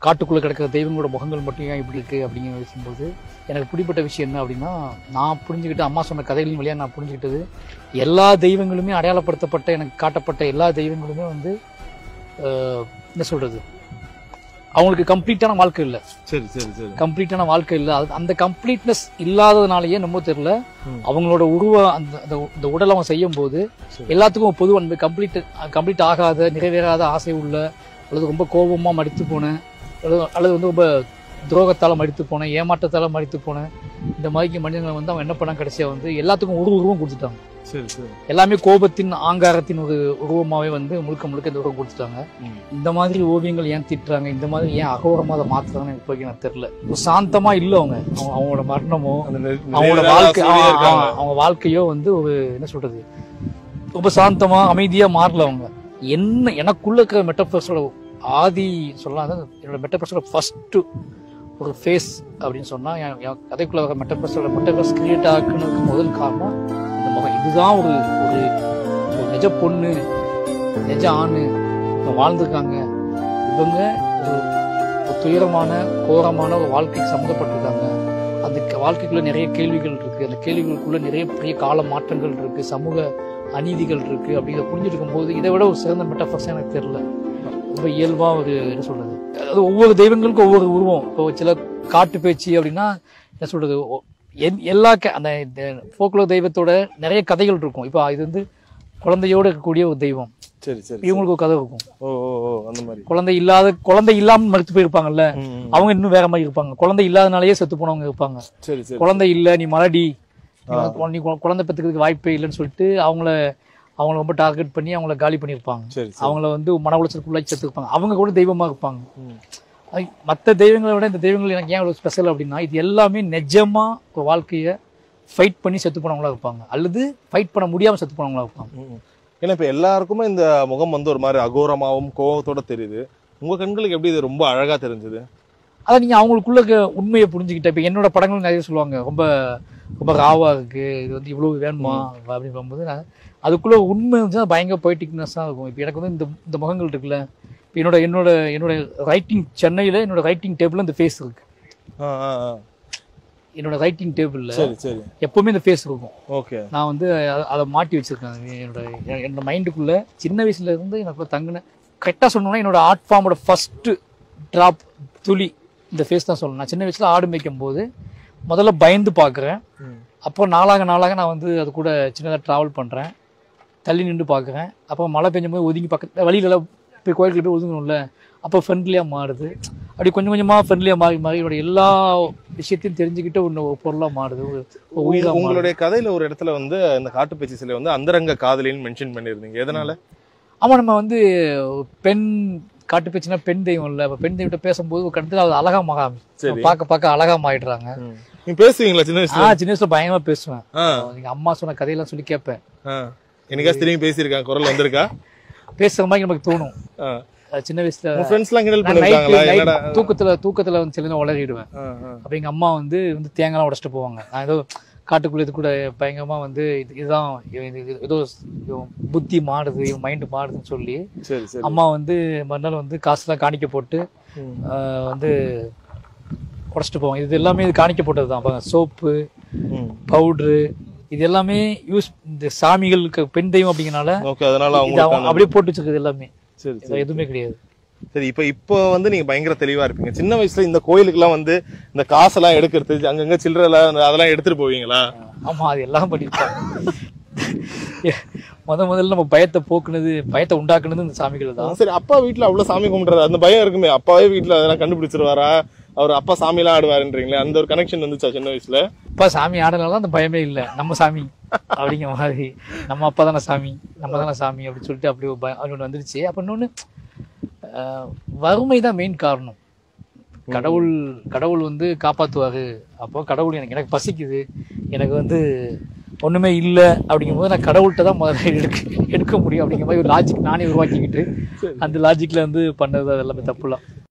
காட்டுக்குள்ளே கிடக்கிற தெய்வங்களோட முகங்கள் மட்டும் ஏன் இப்படி இருக்குது அப்படிங்கிற பேசும்போது எனக்கு பிடிப்பட்ட விஷயம் என்ன அப்படின்னா, நான் புரிஞ்சுக்கிட்டு அம்மா சொன்ன கதைகளின் வழியாக நான் புரிஞ்சுக்கிட்டது, எல்லா தெய்வங்களுமே அடையாளப்படுத்தப்பட்ட எனக்கு காட்டப்பட்ட எல்லா தெய்வங்களுமே வந்து என்ன சொல்கிறது, அவங்களுக்கு கம்ப்ளீட்டான வாழ்க்கை இல்லை. சரி சரி சரி கம்ப்ளீட்டான வாழ்க்கை இல்லை. அந்த கம்ப்ளீட்னஸ் இல்லாததுனாலயே நம்ம தெரியல, அவங்களோட அந்த உடலை அவங்க செய்யும் போது எல்லாத்துக்கும் பொது அன்பு கம்ப்ளீட் ஆகாத நிறைவேறாத ஆசை உள்ள, அல்லது ரொம்ப கோபமா மடித்து போனேன், அல்லது வந்து ரொம்ப துரோகத்தால் மடித்து போனேன், ஏமாற்றத்தால் மடித்து போனேன், இந்த மாதிரி மனிதர்களை வந்து அவங்க என்ன பண்ணாங்க, கடைசியாக வந்து எல்லாத்துக்கும் ஒரு உருவம் கொடுத்துட்டாங்க. சரி சரி எல்லாமே கோபத்தின் ஆங்காரத்தின் ஒரு உருவமாகவே வந்து முழுக்க முழுக்க இந்த உருவம் கொடுத்துட்டாங்க. இந்த மாதிரி ஓவியங்கள் ஏன் திட்டுறாங்க, இந்த மாதிரி ஏன் அகோரமாக அதை மாற்றுறாங்கன்னு இப்போதைக்கு எனக்கு தெரியல. சாந்தமா இல்லை அவங்களோட மரணமோ அவங்களோட வாழ்க்கை அவங்க வாழ்க்கையோ வந்து ஒரு என்ன சொல்றது, ரொம்ப சாந்தமா அமைதியா மாறல. அவங்க என்ன எனக்குள்ள இருக்கிற மெட்டபர்ஸோட ஆதி சொல்லலாம், என்னோட மெட்டபர்ஸோட ஃபர்ஸ்ட் ஒரு ஃபேஸ் அப்படின்னு சொன்னா, என் கதைக்குள்ள வர மெட்டபர்ஸ் கிரியேட் ஆகுனதுக்கு முதல் காரணம் இந்த முகம். இதுதான் ஒரு நிஜ பொண்ணு, நிஜ ஆணு வாழ்ந்துருக்காங்க. இவங்க ஒரு துயரமான கோரமான ஒரு வாழ்க்கைக்கு சம்மந்தப்பட்டிருக்காங்க. அந்த வாழ்க்கைக்குள்ள நிறைய கேள்விகள் இருக்கு, அந்த கேள்விகளுக்குள்ள நிறைய பெரிய கால மாற்றங்கள் இருக்கு, சமூக அநீதிகள் இருக்கு. அப்படிங்கிற புரிஞ்சிருக்கும் போது இதை விட ஒரு சிறந்த மெட்டபர்ஸ் எனக்கு தெரியல. ரொம்ப இயல்பா ஒரு என்ன சொல்றது, அது ஒவ்வொரு தெய்வங்களுக்கும் ஒவ்வொரு உருவம். இப்போ சில காட்டு பேச்சு அப்படின்னா என்ன சொல்றது, எல்லா அந்த ஃபோக்லோர் தெய்வத்தோட நிறைய கதைகள் இருக்கும். இப்போ இது வந்து குழந்தையோட இருக்கக்கூடிய ஒரு தெய்வம். சரி சரி இவங்களுக்கு ஒரு கதை இருக்கும். அந்த மாதிரி குழந்தை இல்லாம மறுத்து போயிருப்பாங்கல்ல, அவங்க இன்னும் வேற மாதிரி இருப்பாங்க. குழந்தை இல்லாதனாலேயே செத்து போனவங்க இருப்பாங்க. சரி சரி குழந்தை இல்ல நீ மலடி, நீ குழந்தை பெற்றுக்கிறதுக்கு வாய்ப்பே இல்லைன்னு சொல்லிட்டு அவங்கள ரொம்ப டார்கெட் பண்ணி அவங்கள காலி பண்ணியிருப்பாங்க. அவங்கள வந்து மன உளைச்சலுக்குள்ளாக்கி செத்துருப்பாங்க. அவங்க கூட தெய்வமா இருப்பாங்க. மற்ற தெய்வங்களை விட இந்த தெய்வங்கள் எனக்கு ஏன் அவ்வளவு ஸ்பெஷல் அப்படின்னா, இது எல்லாமே நிஜமா ஒரு வாழ்க்கைய ஃபைட் பண்ணி செத்து போனவங்களா இருப்பாங்க, அல்லது ஃபைட் பண்ண முடியாம செத்து போனவங்களா இருப்பாங்க. ஏன்னா இப்ப எல்லாருக்குமே இந்த முகம் வந்து ஒரு மாதிரி அகோரமாவும் கோபத்தோட தெரியுது. உங்க கண்களுக்கு எப்படி இது ரொம்ப அழகா தெரிஞ்சது? அதை நீங்க அவங்களுக்குள்ள உண்மையை புரிஞ்சுக்கிட்ட. இப்ப என்னோட படங்கள் நிறைய சொல்லுவாங்க, ரொம்ப ரொம்ப ராவா இருக்கு, இது வந்து இவ்வளவு வேணுமா அப்படின்னு போகும்போது அதுக்குள்ள உண்மை வந்து பயங்கர பொய்டிக்னஸ் தான் இருக்கும். இப்போ எனக்கு வந்து இந்த முகங்கள் இருக்குல்ல, இப்போ என்னோட ரைட்டிங் சென்னையில என்னோட ரைட்டிங் டேபிள்ல இந்த ஃபேஸ் இருக்கு. என்னோட ரைட்டிங் டேபிள்ல எப்பவுமே இந்த ஃபேஸ் இருக்கும். ஓகே, நான் வந்து அதை மாட்டி வச்சிருக்கேன். என்னோட மைண்டுக்குள்ள சின்ன வயசுல இருந்து எனக்கு தங்கின, கரெக்டாக சொல்லணும்னா என்னோட ஆர்ட் ஃபார்மோட ஃபர்ஸ்ட் டிராப் துளி இந்த ஃபேஸ் தான் சொல்லணும். நான் சின்ன வயசுல ஆடு மேய்க்கும் போது முதல்ல பயந்து பார்க்குறேன். அப்புறம் நாளாக நான் வந்து அது கூட சின்னதாக ட்ராவல் பண்ணுறேன், தள்ளி நின்று பார்க்குறேன். அப்போ மழை பெஞ்சும் போது ஒதுங்கி பக்கத்தில் வழியில போய் கோயிலுக்கு போய் ஒதுங்கணும்ல, அப்போ ஃப்ரெண்ட்லியாக மாறுது. அப்படி கொஞ்சம் கொஞ்சமாக ஃப்ரெண்ட்லியாக மாறி என்னோட எல்லா விஷயத்தையும் தெரிஞ்சுக்கிட்டு ஒரு பொருளாக மாறுது, ஒரு உயிராக. உங்களுடைய கதையில் ஒரு இடத்துல வந்து இந்த காட்டுப்பேச்சி சிலை வந்து அந்தரங்க காதலின்னு மென்ஷன் பண்ணியிருந்தீங்க, எதனால? ஆமாம், நம்ம வந்து பெண் காட்டு பேச்சுன்னா பெண் தெய்வம் இல்லை. இப்போ பெண் தெய்வத்தை பேசும்போது ஒரு கட்டத்தில் அது அழகா பார்க்க அழகா மாறிடுறாங்க. நீங்க பேசுவீங்களா சின்ன வயசுல? சின்ன வயசுல பயங்கரமா பேசுவேன். எங்க அம்மா சொன்ன கதையெல்லாம் சொல்லி கேட்பேன். என்னைக்காச்சும் திரும்பி பேசியிருக்காங்க, குரல் வந்திருக்கா? பேசுற மாதிரி நமக்கு தோணும். சின்ன வயசுல தூக்கத்துல வந்து சில உளறிடுவேன். அப்ப எங்க அம்மா வந்து தேங்காய்லாம் உடைச்சிட்டு போவாங்க. நான் ஏதோ காட்டுக்குள்ள இது கூட பயங்கரமா வந்து இதுதான் ஏதோ புத்தி மாறுது, மைண்டு மாறுதுன்னு சொல்லி அம்மா வந்து மறுநாள் வந்து காசுலாம் காணிக்க போட்டு வந்து உடைச்சிட்டு போவாங்க. இது எல்லாமே இது காணிக்க போட்டது தான். சோப்பு, பவுட்ரு, இது எல்லாமே யூஸ் இந்த சாமிகளுக்கு பெண் தெய்வம் அப்படிங்கறனால அப்படியே போட்டு வச்சிருக்குது எல்லாமே. எதுவுமே கிடையாது. சரி, இப்போ வந்து நீங்க பயங்கர தெளிவா இருப்பீங்க. சின்ன வயசுல இந்த கோயிலுக்குலாம் வந்து இந்த காசெல்லாம் எடுக்கிறது, அங்கங்க சில்லறை அதெல்லாம் எடுத்துட்டு போவீங்களா? ஆமா, அது எல்லாம் பண்ணிருப்பாங்க. முதல்ல நம்ம பயத்தை உண்டாக்குனது இந்த சாமிகள் தான். சரி, அப்பா வீட்டுல அவ்வளவு சாமி கும்பிடுறாரு, அந்த பயம் இருக்குமே, அப்பாவே வீட்டுல அதெல்லாம் கண்டுபிடிச்சிருவாரா? அவர் அப்பா சாமி எல்லாம் ஆடுவாருன்றீங்களே, அந்த ஒரு கனெக்ஷன் வந்துச்சா சின்ன வயசுல? அப்பா சாமி ஆடுனால அந்த பயமே இல்லை, நம்ம சாமி அப்படிங்கிற மாதிரி, நம்ம அப்பா தானே சாமி, நம்ம தானே சாமி அப்படின்னு சொல்லிட்டு அப்படி ஒரு பயம் ஒன்று வந்துருச்சு. அப்ப இன்னொன்னு, வறுமை தான் மெயின் காரணம். கடவுள் வந்து காப்பாத்துவாரு. அப்போ கடவுள் எனக்கு பசிக்குது, எனக்கு வந்து ஒண்ணுமே இல்லை அப்படிங்கும்போது நான் கடவுள்கிட்ட தான் முதல்ல எடுக்க முடியும் அப்படிங்கிற மாதிரி ஒரு லாஜிக் நானே உருவாக்கிக்கிட்டு அந்த லாஜிக்ல வந்து பண்ணது அது எல்லாமே தப்புலாம்.